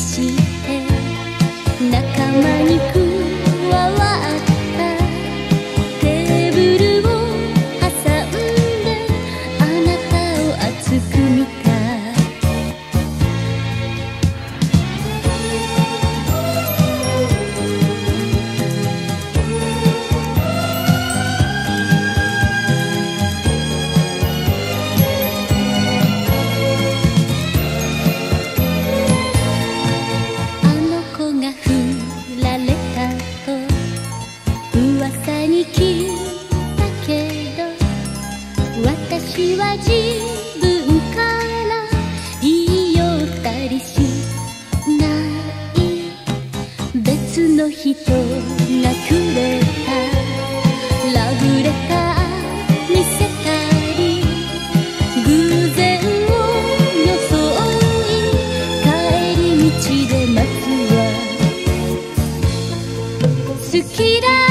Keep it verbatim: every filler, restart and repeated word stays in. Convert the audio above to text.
して仲間に加わったテーブルを挟んであなたを熱く見た噂に聞いたけど私は自分から言い寄ったりしない別の人がくれたラブレター見せたり偶然を装い帰り道で待つわ好きだ